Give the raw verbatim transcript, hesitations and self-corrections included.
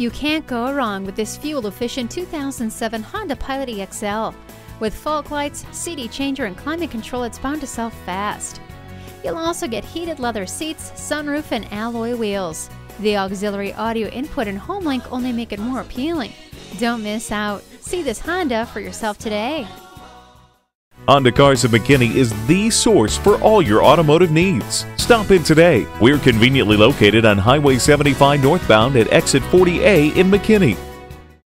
You can't go wrong with this fuel-efficient two thousand seven Honda Pilot E X L. With fog lights, C D changer, and climate control, it's bound to sell fast. You'll also get heated leather seats, sunroof, and alloy wheels. The auxiliary audio input and home link only make it more appealing. Don't miss out. See this Honda for yourself today. Honda Cars of McKinney is the source for all your automotive needs. Stop in today. We're conveniently located on Highway seventy-five northbound at exit forty A in McKinney.